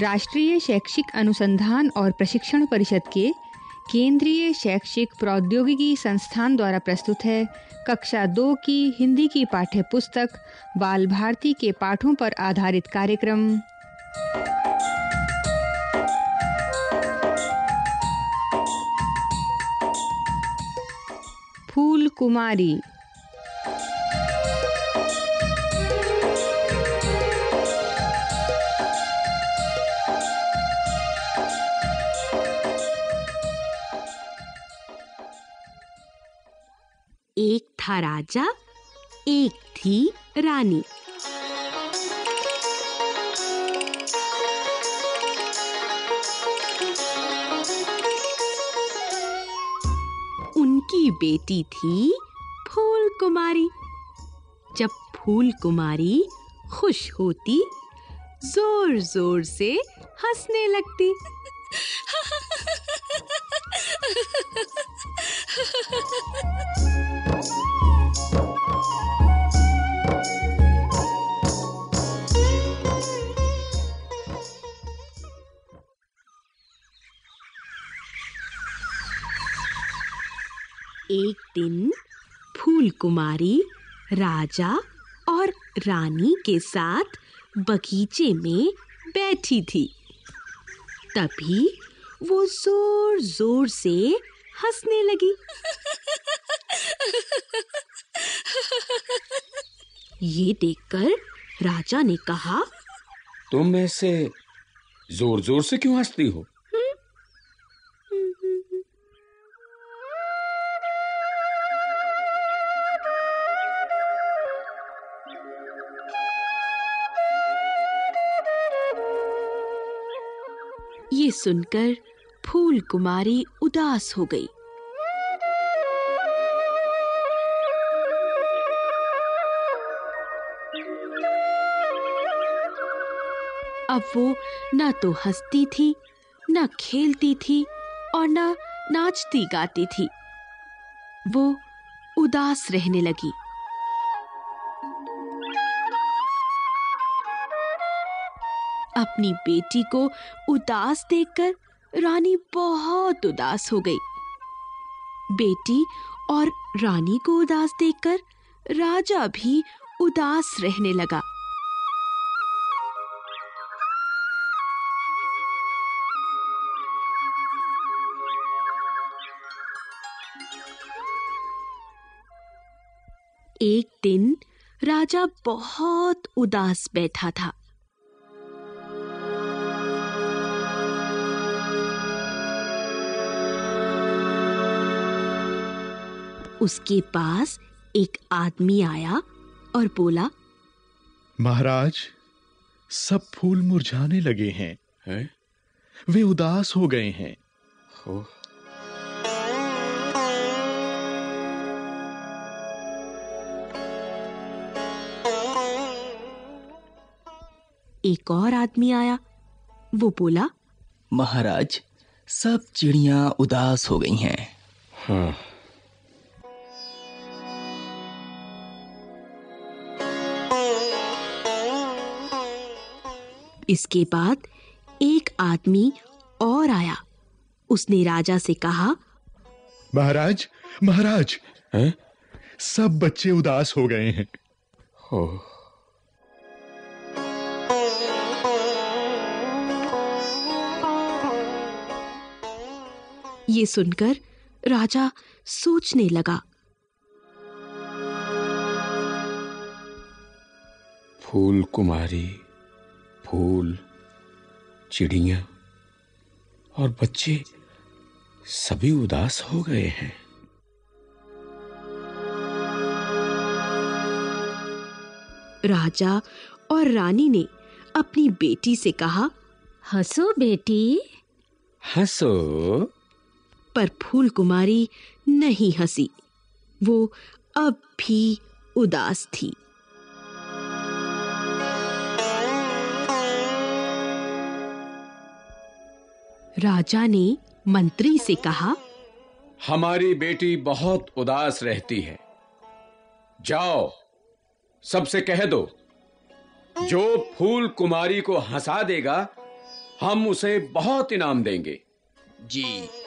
राष्ट्रीय शैक्षिक अनुसंधान और प्रशिक्षण परिषद के केंद्रीय शैक्षिक प्रौद्योगिकी संस्थान द्वारा प्रस्तुत है कक्षा 2 की हिंदी की पाठ्य पुस्तक बाल भारती के पाठों पर आधारित कार्यक्रम फूल कुमारी। एक था राजा, एक थी रानी। उनकी बेटी थी फूल कुमारी। जब फूल कुमारी खुश होती, जोर-जोर से हंसने लगती। एक दिन फूल कुमारी राजा और रानी के साथ बगीचे में बैठी थी। तभी वो जोर-जोर से हंसने लगी। ये देखकर राजा ने कहा, तुम ऐसे जोर-जोर से क्यों हंसती हो? ये सुनकर फूल कुमारी उदास हो गई। अब वो न तो हंसती थी, न खेलती थी और न नाचती गाती थी। वो उदास रहने लगी। अपनी बेटी को उदास देखकर रानी बहुत उदास हो गई। बेटी और रानी को उदास देखकर राजा भी उदास रहने लगा। एक दिन राजा बहुत उदास बैठा था। उसके पास एक आदमी आया और बोला, महाराज, सब फूल मुरझाने लगे हैं। वे उदास हो गए हैं। एक और आदमी आया। वो बोला, महाराज, सब चिड़ियां उदास हो गई हैं। हाँ। इसके बाद एक आदमी और आया। उसने राजा से कहा, महाराज, महाराज, सब बच्चे उदास हो गए हैं। ये सुनकर राजा सोचने लगा। फूल कुमारी, फूल, चिड़ियां और बच्चे सभी उदास हो गए हैं। राजा और रानी ने अपनी बेटी से कहा, हंसो बेटी, हंसो। पर फूल कुमारी नहीं हंसी। वो अब भी उदास थी। राजा ने मंत्री से कहा, हमारी बेटी बहुत उदास रहती है। जाओ, सबसे कह दो, जो फूल कुमारी को हंसा देगा, हम उसे बहुत इनाम देंगे। जी।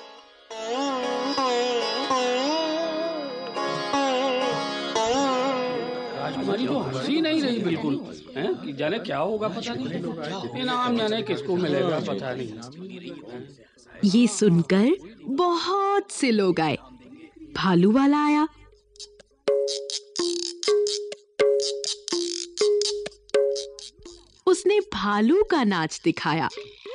राजकुमारी तो हंसी नहीं रही बिल्कुल, हैं कि जाने क्या होगा पता नहीं, इनाम जाने किसको मिलेगा पता नहीं। ये सुनकर बहुत से लोग आए। भालू वाला आया। उसने भालू का नाच दिखाया।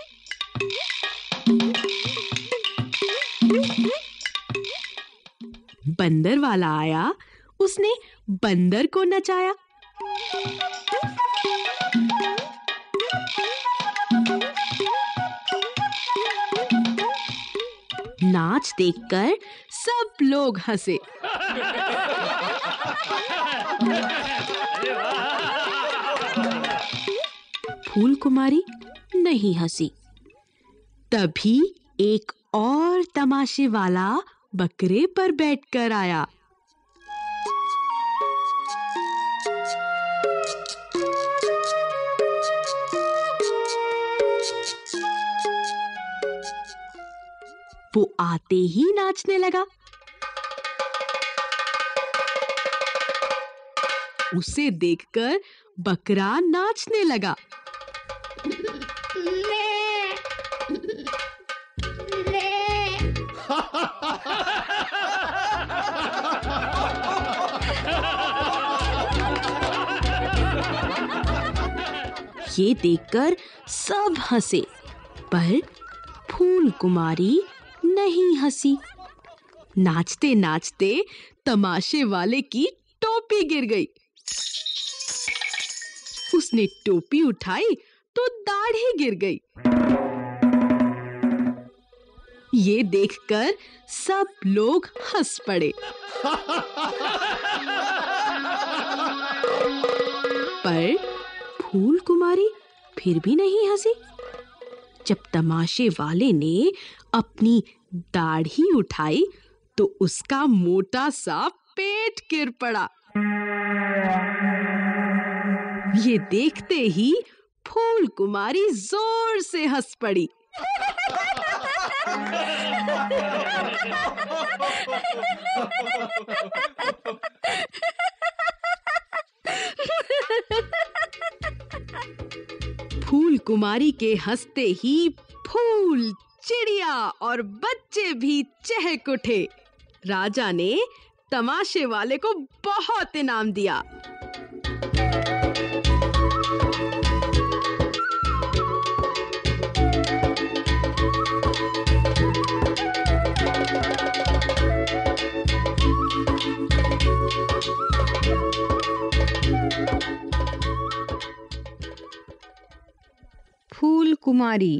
बंदर वाला आया। उसने बंदर को नचाया। नाच देखकर सब लोग हंसे। फूल कुमारी नहीं हंसी। तभी एक और तमाशे वाला बकरे पर बैठकर आया। वो आते ही नाचने लगा। उसे देखकर बकरा नाचने लगा। ये देखकर सब हंसे, पर फूल कुमारी नहीं हंसी। नाचते नाचते तमाशे वाले की टोपी गिर गई। उसने टोपी उठाई तो दाढ़ी गिर गई। ये देखकर सब लोग हंस पड़े। पर फूल कुमारी फिर भी नहीं हंसी। जब तमाशे वाले ने अपनी दाढ़ी उठाई तो उसका मोटा सा पेट गिर पड़ा। ये देखते ही फूल कुमारी जोर से हंस पड़ी। फूल कुमारी के हंसते ही फूल, चिड़िया और बच्चे भी चहक उठे। राजा ने तमाशे वाले को बहुत इनाम दिया। फूल कुमारी।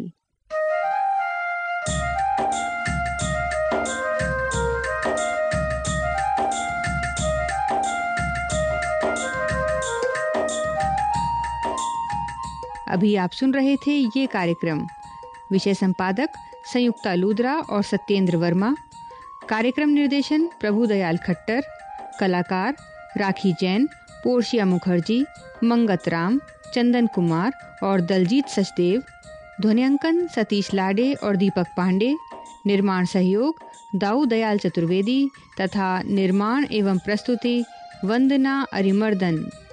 अभी आप सुन रहे थे ये कार्यक्रम। विषय संपादक संयुक्ता लूद्रा और सत्येंद्र वर्मा। कार्यक्रम निर्देशन प्रभुदयाल खट्टर। कलाकार राखी जैन, पोर्शिया मुखर्जी, मंगत राम, चंदन कुमार और दलजीत सचदेव। ध्वनियांकन सतीश लाडे और दीपक पांडे। निर्माण सहयोग दाऊ दयाल चतुर्वेदी तथा निर्माण एवं प्रस्तुति वंदना अरिमर्दन।